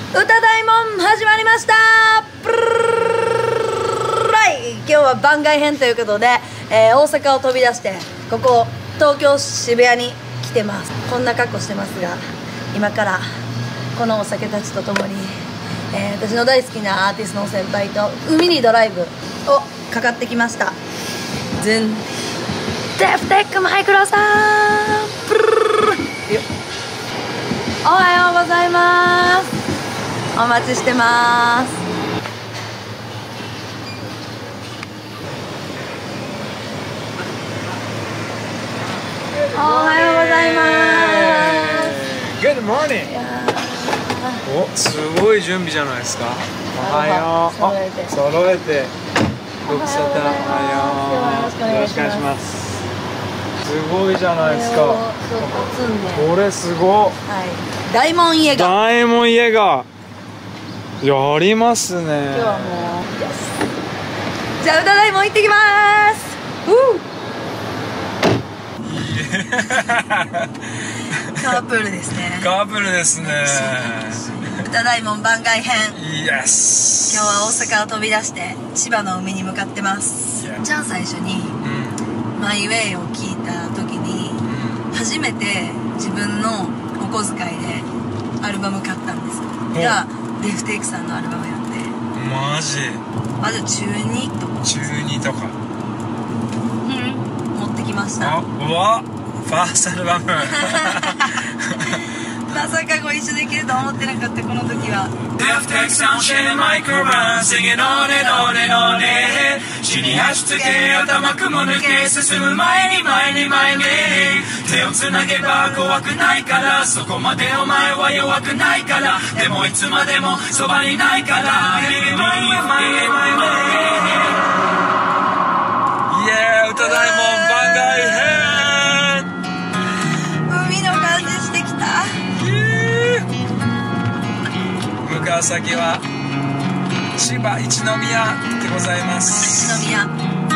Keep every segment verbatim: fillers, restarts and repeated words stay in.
歌大門始まりました。プルルルルルライ今日は番外編ということで、えー、大阪を飛び出してここ東京渋谷に来てます。こんな格好してますが、今からこのお酒たちとともに、えー、私の大好きなアーティストの先輩と海にドライブをかかってきました。ズンデフテックマイクロさん、プルルルルルよおはようございます。お待ちしてます。おはようございます。 Good morning。 お、すごい準備じゃないですか。おはよう。揃えて揃えてご無沙汰。おはよう。よろしくお願いします。すごいじゃないですか。これすごい。 大門家が大門家がやりますね。 今日はもうじゃあ歌大門行ってきます。カープールですね。 カープールですね。 歌大門番外編。 イエス。 今日は大阪を飛び出して千葉の海に向かってます。じゃあ最初に、うん、マイウェイを聞いた時に、うん、初めて自分のお小遣いでアルバム買ったんですが、デフテイクさんのアルバムやって。 マジ？ まず中にとか中にとかうん持ってきました。 あ、うわファーストアルバムまさかご一緒できると思ってなかった。この時はデフテックさんシェマイクロバン Singing on and on and on and 地に足つけ頭雲抜け進む前に前に前に手をつなげば怖くないからそこまでお前は弱くないからでもいつまでもそばにないから前へ前へ前へイエーイ歌大門番外編。 海の感じしてきた。 向かう先は千葉一宮でございます。 一宮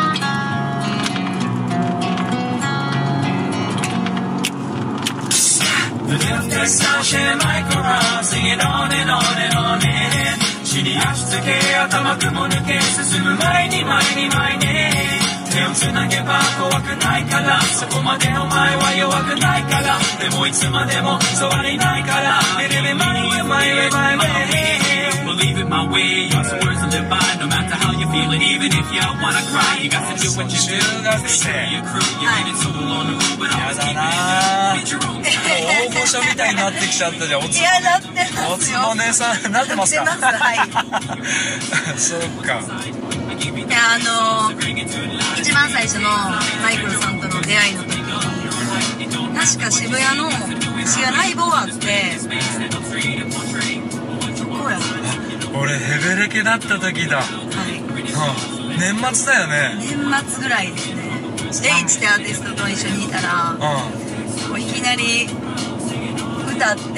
地に足つけ頭雲抜け進む前に前に前に手をつなげば怖くないからそこまでお前は弱くないからでもいつまでもそばにいないから Baby my way my way my way Believe it my way You're the words to live by No matter how you feel it Even if you wanna cry You got to do what you do Stay true your crew You made it so on the road But always keep it in Your own time 大御所みたいになってきちゃったじゃん。おついやなってますよ。 おつぼねさんなってますか。 なってます。はいそうか。 いやあのー、一番最初のマイクロさんとの出会いの時に確か渋谷の渋谷ライブ終わってどこや俺ヘベレケだった時だ。 はい、 うん、年末だよね。 年末ぐらいですね。レイチってアーティストと一緒にいたら、うんもういきなり歌って、うん、道端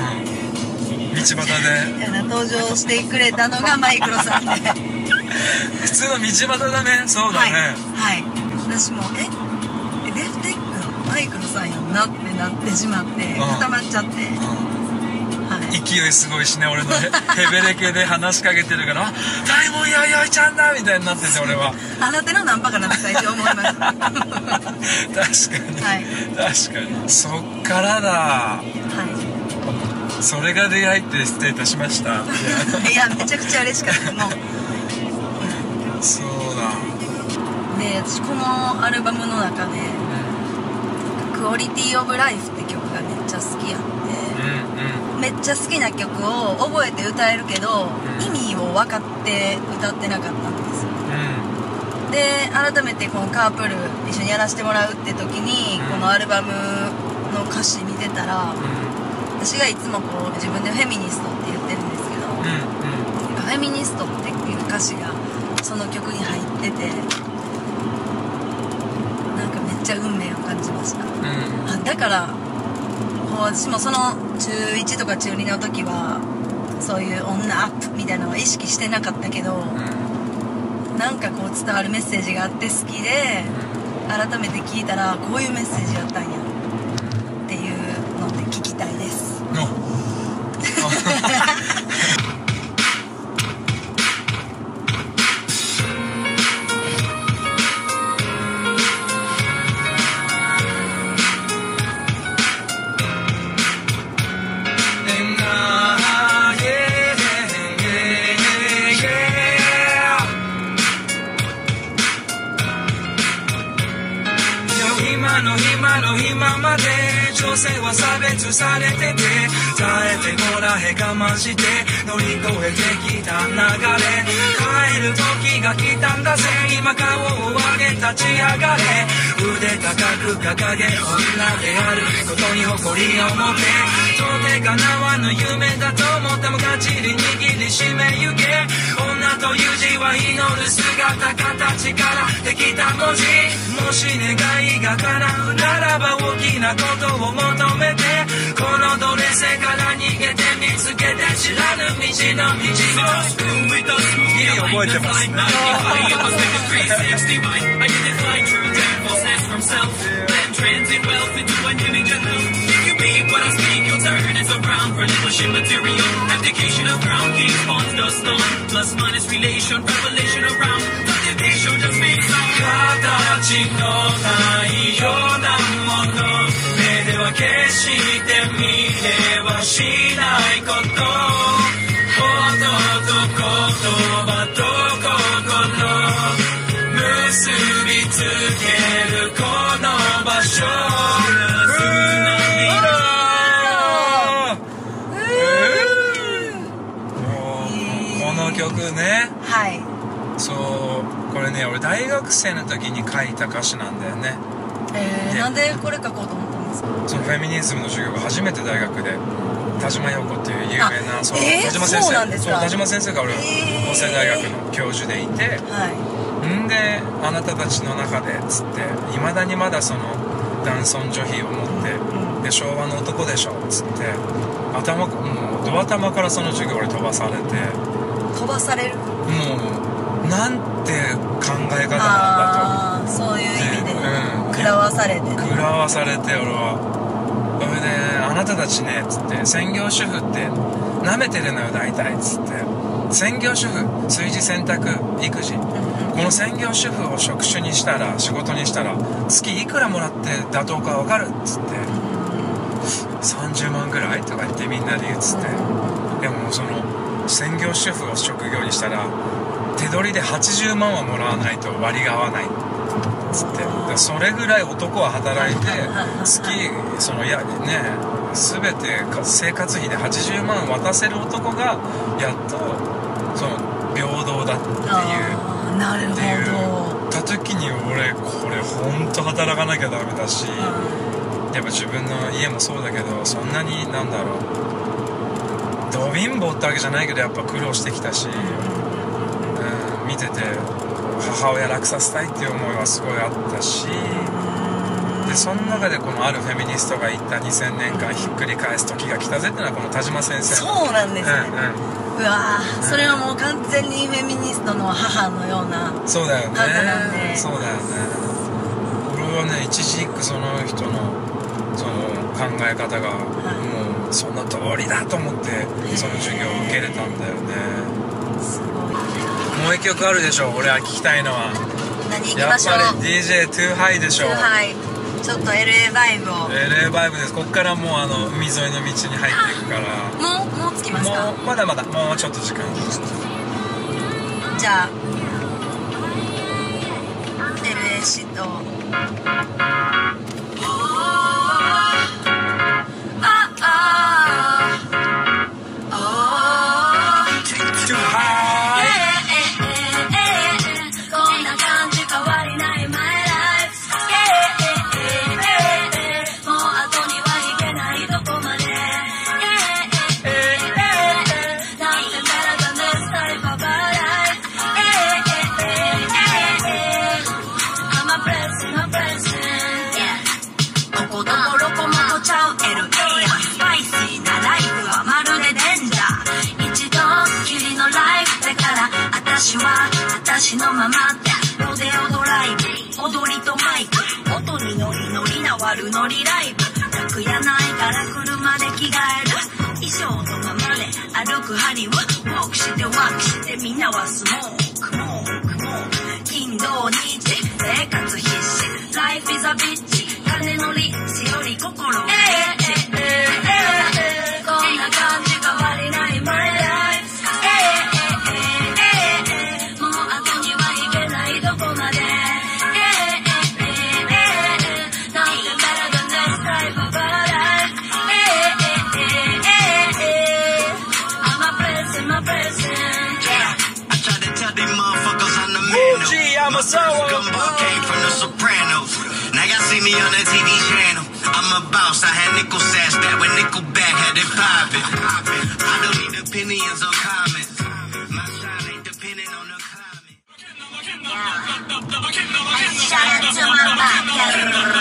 で登場してくれたのがマイクロさんで普通の道端だね。そうだね。 はい、はい、私もえデフテックのマイクロさんやんなってなってしまって固まっちゃって、うんはい、 勢いすごいしね。俺のヘベレケで話しかけてるから「大門やよいちゃんだ」みたいになってて俺はあなたのナンパかなって最初思いました確かに、 はい、確かにそっからだ。はいそれが出会いって失礼いたしましたいやめちゃくちゃ嬉しかった。もうそうだで私このアルバムの中で「クオリティオブライフ」って曲がめっちゃ好きやって、うんうん、めっちゃ好きな曲を覚えて歌えるけど、うん、意味を分かって歌ってなかったんです、うん、で改めてこのカープール一緒にやらせてもらうって時に、うん、このアルバムの歌詞見てたら、うん、私がいつもこう自分でフェミニストって言ってるんですけど、うんうん、フェミニストっていう歌詞がその曲に入っててなんかめっちゃ運命を感じました、うん、あだからこう私もその中いちとか中にの時はそういう女アップみたいなのは意識してなかったけど、うん、なんかこう伝わるメッセージがあって好きで改めて聞いたらこういうメッセージやったんやっていうので聞きたいです性は差別されてて、耐えてこらへかまして乗り越えてきた流れ、帰る時が来たんだぜ、今顔を上げ立ち上がれ、腕高く掲げ女であることに誇りを持って、到底叶わぬ夢だと思ってもがちり握りしめゆけ、女という字は祈る姿形からできた文字、もし願いが叶うならば大きなことを求めて、この奴隷世から逃げて見つけて知らぬ道の道を覚えてます。 Transit wealth into an image of who you be. What I speak, you'll turn as around. Relinquishing material, abdication of crown. King spawns the stone. Plus minus relation, revelation around. Dedication just means some. 形のないようなもの。目では決して見れはしないこと。音と言葉と心。結びつけるこの場所、 この曲ね、 はい、 そうこれね俺大学生の時に書いた歌詞なんだよね。 えー、なんでこれ書こうと思ったんですか？ そのフェミニズムの授業が初めて大学で田島陽子っていう有名なそう、 えー、 田島先生、 そうなんですか？ そう田島先生が俺、 えー、 法政大学の教授でいて、 はいんであなたたちの中でつっていまだにまだその男尊女卑を持って、うん、で昭和の男でしょつって頭もうド頭からその授業俺飛ばされて飛ばされるもうなんて考え方なんだとあそういう意味で、うん、食らわされて、ね、 食らわされて俺はそれであなたたちねつって専業主婦ってなめてるのよ大体つって専業主婦炊事洗濯育児、この専業主婦を職種にしたら仕事にしたら月いくらもらって妥当か分かるっつってさんじゅうまんぐらいとか言ってみんなで言うっつって、でもその専業主婦を職業にしたら手取りではちじゅうまんはもらわないと割が合わないっつって、それぐらい男は働いて月そのやね全て生活費ではちじゅうまん渡せる男がやっとその平等だっていうなるほどって言った時に俺これ本当働かなきゃダメだし、やっぱ自分の家もそうだけどそんなになんだろうど貧乏ってわけじゃないけどやっぱ苦労してきたし、うん、見てて母親楽させたいっていう思いはすごいあったし、でその中でこのあるフェミニストが言ったにせんねんかんひっくり返す時が来たぜっていうのはこの田島先生のそうなんですね、 うんうんうわーそれはもう完全にフェミニストの母のようなそうだよね方なんで、 そうだよね。俺はね一時一句その人のその考え方がもうその通りだと思ってその授業を受けれたんだよね。 すごい。 もう一曲あるでしょ俺は聞きたいのは。 何行きましょう。 やっぱり ディージェー トゥーハイでしょ。 トゥーハイちょっと エルエー バイブをエルエー バイブです。こっからもうあの海沿いの道に入っていくからもうもう着きますか？ もうまだまだもうちょっと時間じゃあ エルエー シと私のままでロデオドライブ踊りとマイク音にノリノリな悪ノリライブ楽屋ないから車で着替える衣装のままで歩く針はウォークしてワークしてみんなはスモークモークモーク金土日生活必死ライフイズアビッチ金のリッチより心がリッチこんな感じ変わりないマイライフどこまで Kumasawa. Gumbo came from the Sopranos. Now y'all see me on the T V channel. I'm a boss. I had nickel sash that when nickel back had it poppin'. I don't need opinions or comments. My style ain't dependent on the climate. Shout out to my podcast.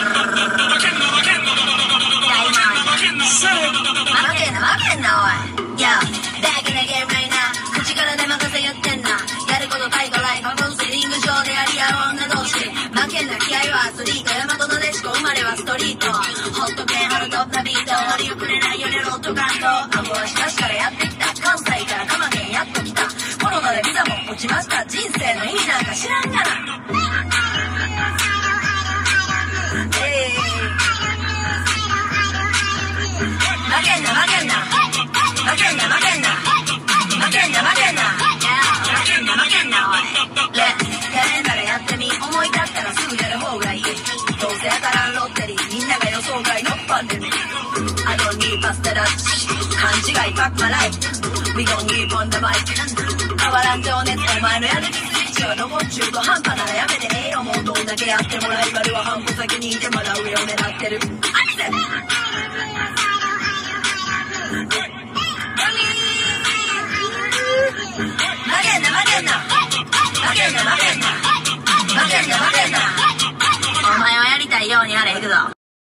負けんな負けんなおい。Yo, back in the game right now. 口から出任せ言ってんな。やること太鼓ライフカウンセリング上でやり合う女同士。負けんな気合はアスリート。大和なでしこ生まれはストリート。ホット系ハルトなビート。乗り遅れないよねロット感動。アゴはしかしからやってきた。関西から鎌県やっと来た。コロナでビザも落ちました。人生の意味なんか知らんがな。負けんな負けんな負けんな負けんな負けんな負けんな負けんな負けんなおいレやれんならやってみ思い立ったらすぐやる方がいいどうせ当たらんロッテリーみんなが予想外のパンデミック I don't need pasta rush 勘違いパックマライフ We gon' keep on the mic 変わらん情熱お前のやる気スイッチはどこ中途半端ならやめてええよもうどんだけやってもライバルは半歩先にいてまだ上を狙ってるアリゼ負けんな負けんな負けんな負けんな負けんな負けんなお前はやりたいようにやれいくぞ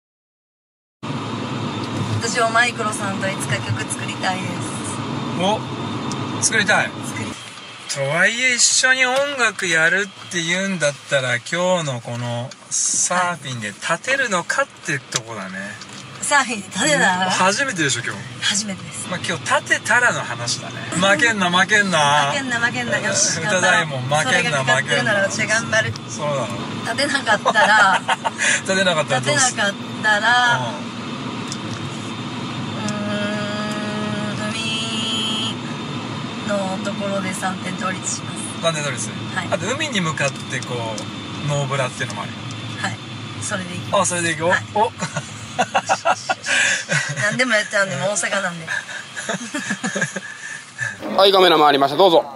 私はマイクロさんといつか曲作りたいです。 お作りたいとはいえ一緒に音楽やるって言うんだったら今日のこのサーフィンで立てるのかってとこだね。 サーフィンで立てたら初めてでしょ今日。 初めてです。 まあ今日立てたらの話だね。負けんな負けんな負けんな負けんなよし歌大もん負けんな負けんな。 それがかかってるなら私は頑張る。 そうなの。 立てなかったら立てなかったらどうす立てなかったら、 うんのところでさんてん倒立します。 さんてん倒立、はい、あと海に向かってこうノーブラっていうのもあるよ。 はいそれでいきます。 あそれでいくよ、はい、お何でもやっちゃうんでもう大阪なんではいカメラ回りましたどうぞ。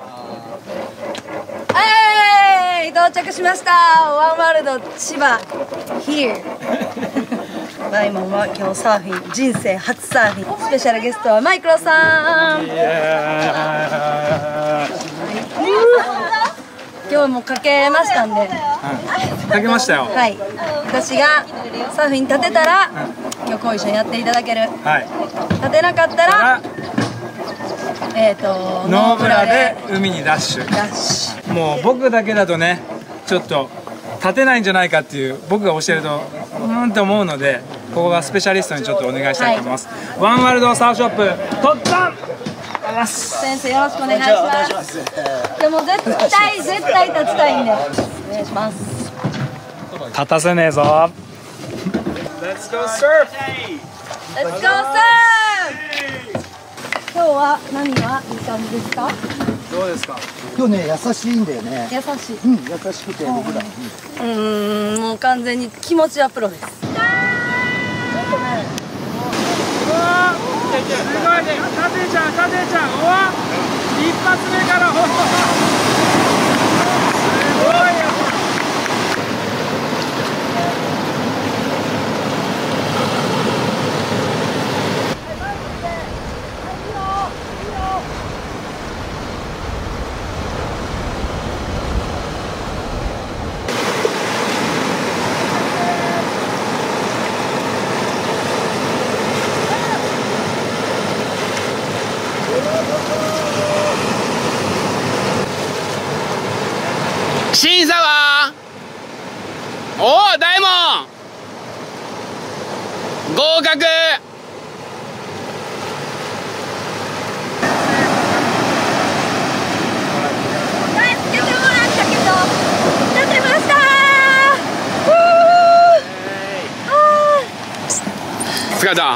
はい到着しましたワンワールド千葉 Here マイモンは今日サーフィン人生初サーフィンスペシャルゲストはマイクロさん。今日もかけましたんで、 うん、かけましたよ。 はい私がサーフィン立てたら、うん、今日こう一緒にやっていただける、はい、立てなかったらえっ、ー、とノーブラで海にダッシュダッシュもう僕だけだとねちょっと立てないんじゃないかっていう僕が教えるとうんって思うのでここがスペシャリストにちょっとお願いしたいと思います、はい、ワンワールドサーフショップとっつぁん先生よろしくお願いしますでも絶対絶対立ちたいんでお願いします立たせねえぞ Let's go surf! Let's go surf! 今日は何がいい感じですかどうですか今日ね優しいんだよね優しいうん優しくて僕らうーんもう完全に気持ちはプロですすごいね、タテちゃん、タテちゃん、おわ一発目からほすごいよ審査はおお大門合格助けてもらったけど立てましたー疲れた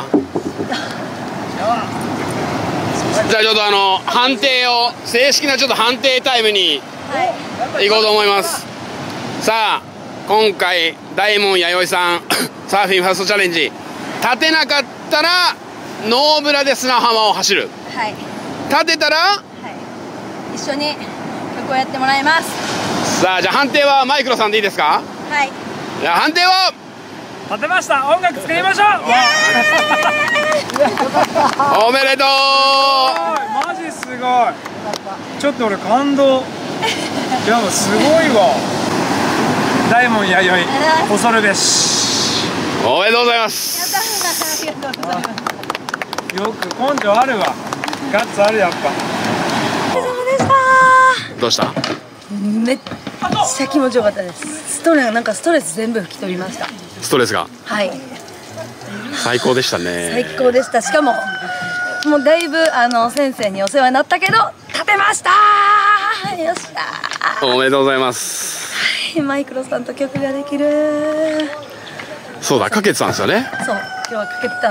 じゃあちょっとあの判定を正式なちょっと判定タイムに行こうと思います。さあ今回大門弥生さんサーフィンファーストチャレンジ立てなかったらノーブラで砂浜を走る、はい、立てたら、はい、 一緒に曲をやってもらいます。 さあじゃあ判定はマイクロさんでいいですか。 はい。 じゃあ判定を。 立てました。音楽作りましょう。 おめでとう。 マジすごい。ちょっと俺感動。やばすごいわ。大門弥生恐るべし。 おめでとうございます。 ありがとうございます。 よく根性あるわ。ガッツあるやっぱ。 お疲れ様でした。 どうした。 めっちゃ気持ちよかったです。ストレスなんかストレス全部吹き飛びました。 ストレスが。 はい。 最高でしたね。 最高でした。しかももうだいぶあの先生にお世話になったけど立てました。よっしゃ。 おめでとうございます。 はい、マイクロさんと曲ができる。 そうだ、かけてたんですよね。 そう、今日はかけてたん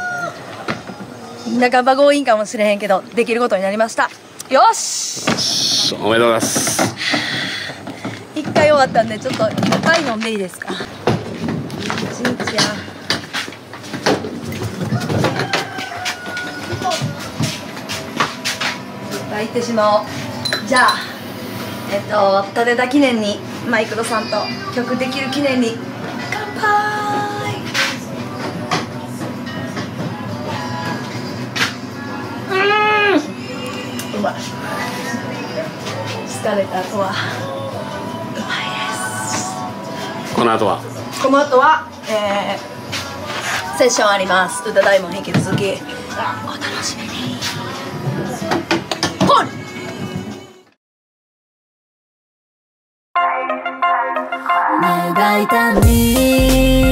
で。半ば強引かもしれへんけどできることになりました。よし。 よし、おめでとうございます。 一回終わったんでちょっと一杯飲んでいいですか。一日や。いってしまおう。じゃあえっと立てた記念にマイクロさんと曲できる記念に乾杯。うん、うまい。疲れた後はうまいです。 この後はこの後は、えー、セッションあります。歌大門引き続きお楽しみに。 願いたみ